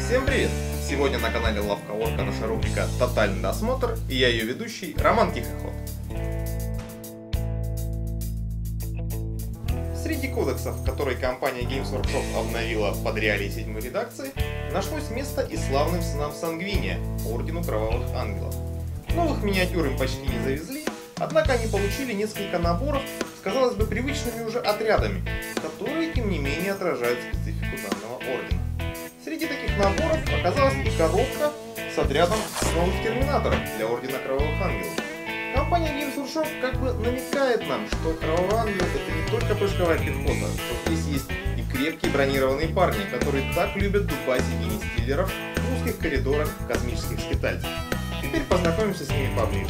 Всем привет! Сегодня на канале Лавка Орка наша рубрика «Тотальный досмотр» и я ее ведущий Роман Тихоход. Среди кодексов, которые компания Games Workshop обновила под реалии 7 редакции, нашлось место и славным сынам Сангвиния, Ордену Кровавых Ангелов. Новых миниатюр им почти не завезли, однако они получили несколько наборов с, казалось бы, привычными уже отрядами, которые, тем не менее, отражают специфику данного ордена. Среди таких наборов оказалась и коробка с отрядом новых терминаторов для Ордена Кровавых Ангелов. Компания Games Workshop как бы намекает нам, что Кровавый Ангел это не только прыжковая пехота, что здесь есть и крепкие бронированные парни, которые так любят дубасить генистиллеров в узких коридорах космических скитальцев. Теперь познакомимся с ними поближе.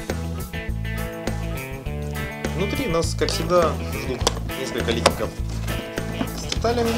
Внутри нас, как всегда, ждут несколько литников с деталями.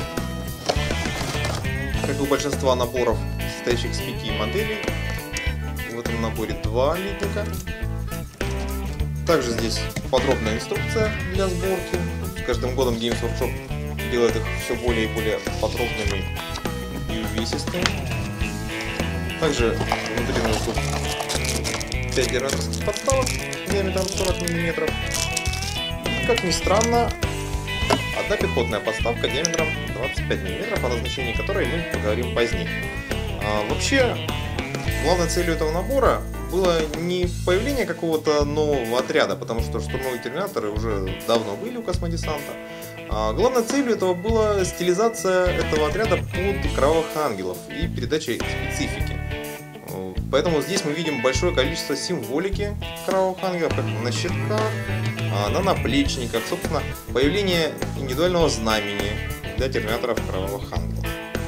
Как и у большинства наборов, состоящих из 5 моделей, в этом наборе 2 литника. Также здесь подробная инструкция для сборки. С каждым годом Games Workshop делает их все более и более подробными и увесистыми. Также внутри нас ждут 5 генераторских подставок диаметром 40 мм. И, как ни странно, одна пехотная подставка диаметром 25 мм, о назначении которой мы поговорим позднее. Вообще, главной целью этого набора было не появление какого-то нового отряда, потому что штурмовые терминаторы уже давно были у космодесанта. Главной целью этого была стилизация этого отряда под Кровавых Ангелов и передача их специфики. Поэтому здесь мы видим большое количество символики Кровавых Ангелов, как на щитках, на наплечниках, собственно, появление индивидуального знамени для терминаторов Кровавых Ангелов.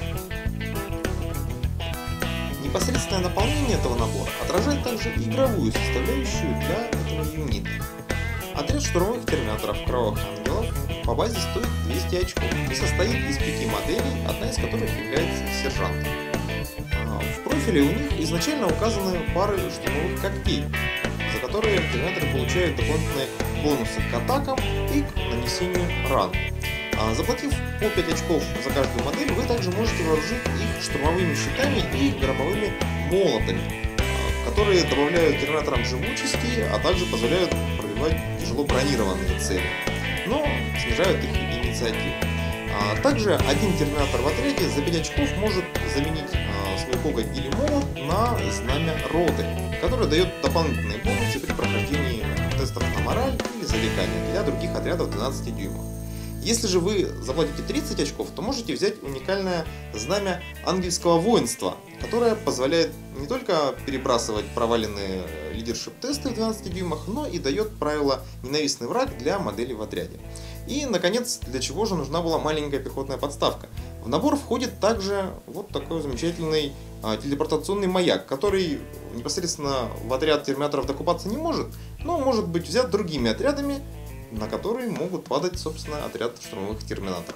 Непосредственное наполнение этого набора отражает также игровую составляющую для этого юнита. Отряд штурмовых терминаторов Кровавых Ангелов по базе стоит 200 очков и состоит из 5 моделей, одна из которых является сержантом. В профиле у них изначально указаны пары штурмовых когтей, за которые терминаторы получают дополнительные бонусы к атакам и к нанесению ран. Заплатив по 5 очков за каждую модель, вы также можете вооружить их штурмовыми щитами и громовыми молотами, которые добавляют терминаторам живучести, а также позволяют пробивать тяжело бронированные цели, но снижают их инициативу. Также один терминатор в отряде за 5 очков может заменить свой коготь или молот на знамя роты, которое дает дополнительные бонусы при прохождении тестов на мораль или завлекания для других отрядов 12 дюймов. Если же вы заплатите 30 очков, то можете взять уникальное знамя ангельского воинства, которое позволяет не только перебрасывать проваленные лидершип-тесты в 12 дюймах, но и дает правило «ненавистный враг» для моделей в отряде. И, наконец, для чего же нужна была маленькая пехотная подставка? В набор входит также вот такой замечательный телепортационный маяк, который непосредственно в отряд терминаторов докупаться не может, но может быть взят другими отрядами, на которые могут падать, собственно, отряд штурмовых терминаторов.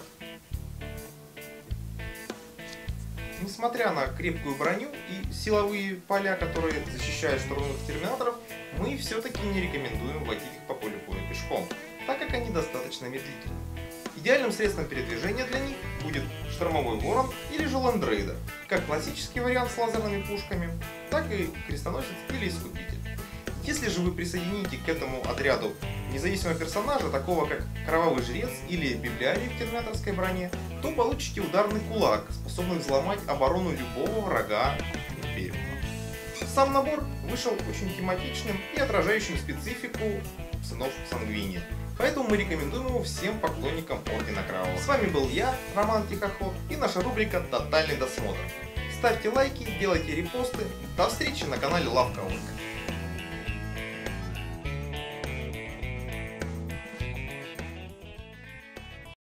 Несмотря на крепкую броню и силовые поля, которые защищают штурмовых терминаторов, мы все-таки не рекомендуем водить их по полю боя пешком, так как они достаточно медлительны. Идеальным средством передвижения для них будет штормовой ворон или же ландрейдер, как классический вариант с лазерными пушками, так и крестоносец или искупитель. Если же вы присоедините к этому отряду независимого персонажа, такого как Кровавый Жрец или Библиарий в терминаторской броне, то получите ударный кулак, способный взломать оборону любого врага Империума. Сам набор вышел очень тематичным и отражающим специфику сынов Сангвиния, поэтому мы рекомендуем его всем поклонникам Ордена Кровавого. С вами был я, Роман Тихоход, и наша рубрика «Тотальный досмотр». Ставьте лайки, делайте репосты. До встречи на канале Лавка Орка.